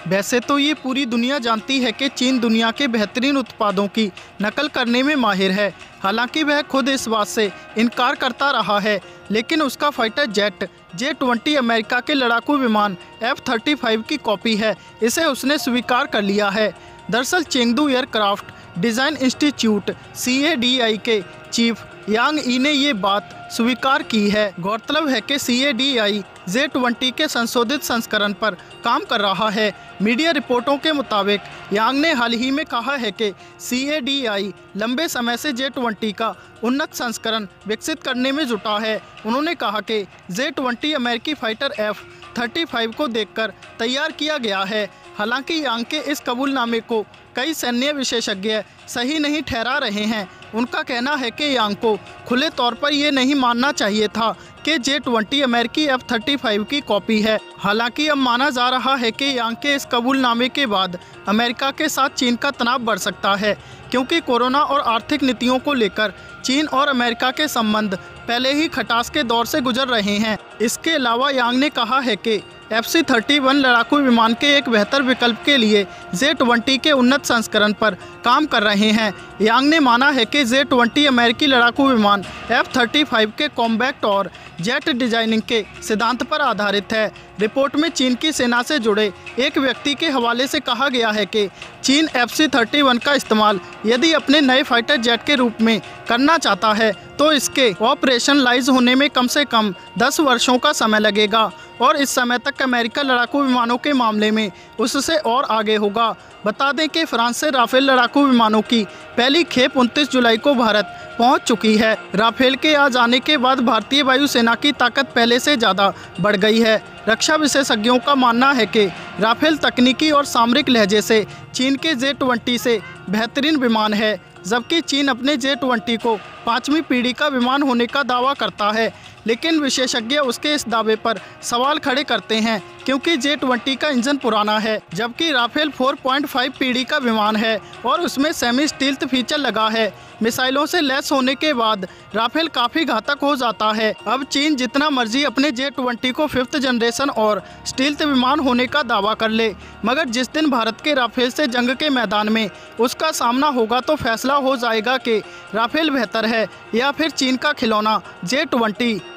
वैसे तो ये पूरी दुनिया जानती है कि चीन दुनिया के बेहतरीन उत्पादों की नकल करने में माहिर है। हालांकि वह खुद इस बात से इनकार करता रहा है, लेकिन उसका फाइटर जेट J-20 अमेरिका के लड़ाकू विमान F-35 की कॉपी है, इसे उसने स्वीकार कर लिया है। दरअसल Chengdu aircraft design institute CADI के चीफ यांग ई ने ये बात स्वीकार की है। गौरतलब है कि CADI J-20 के संशोधित संस्करण पर काम कर रहा है। मीडिया रिपोर्टों के मुताबिक यांग ने हाल ही में कहा है कि CADI लंबे समय से J-20 का उन्नत संस्करण विकसित करने में जुटा है। उन्होंने कहा कि J-20 अमेरिकी फाइटर F-35 को देखकर तैयार किया गया है। हालांकि यांग के इस कबूलनामे को कई सैन्य विशेषज्ञ सही नहीं ठहरा रहे हैं। उनका कहना है कि यांग को खुले तौर पर ये नहीं मानना चाहिए था कि J-20 अमेरिकी F-35 की कॉपी है। हालांकि अब माना जा रहा है कि यांग के इस कबूलनामे के बाद अमेरिका के साथ चीन का तनाव बढ़ सकता है, क्योंकि कोरोना और आर्थिक नीतियों को लेकर चीन और अमेरिका के संबंध पहले ही खटास के दौर से गुजर रहे हैं। इसके अलावा यांग ने कहा है कि FC-31 लड़ाकू विमान के एक बेहतर विकल्प के लिए J-20 के उन्नत संस्करण पर काम कर रहे हैं। यांग ने माना है कि J-20 अमेरिकी लड़ाकू विमान F-35 के कॉम्बैक्ट और जेट डिजाइनिंग के सिद्धांत पर आधारित है। रिपोर्ट में चीन की सेना से जुड़े एक व्यक्ति के हवाले से कहा गया है कि चीन FC-31 का इस्तेमाल यदि अपने नए फाइटर जेट के रूप में करना चाहता है तो इसके ऑपरेशनलाइज होने में कम से कम 10 वर्षों का समय लगेगा और इस समय तक अमेरिका लड़ाकू विमानों के मामले में उससे और आगे होगा। बता दें कि फ्रांस से राफेल लड़ाकू विमानों की पहली खेप 29 जुलाई को भारत पहुंच चुकी है। राफेल के आ जाने के बाद भारतीय वायुसेना की ताकत पहले से ज़्यादा बढ़ गई है। रक्षा विशेषज्ञों का मानना है कि राफेल तकनीकी और सामरिक लहजे से चीन के J-20 से बेहतरीन विमान है, जबकि चीन अपने J-20 को 5वीं पीढ़ी का विमान होने का दावा करता है। लेकिन विशेषज्ञ उसके इस दावे पर सवाल खड़े करते हैं, क्योंकि J-20 का इंजन पुराना है, जबकि राफेल 4.5 पीढ़ी का विमान है और उसमें सेमी स्टील्थ फीचर लगा है। मिसाइलों से लैस होने के बाद राफेल काफ़ी घातक हो जाता है। अब चीन जितना मर्जी अपने J-20 को 5th जनरेशन और स्टील्थ विमान होने का दावा कर ले, मगर जिस दिन भारत के राफेल से जंग के मैदान में उसका सामना होगा तो फैसला हो जाएगा कि राफेल बेहतर है या फिर चीन का खिलौना J-20।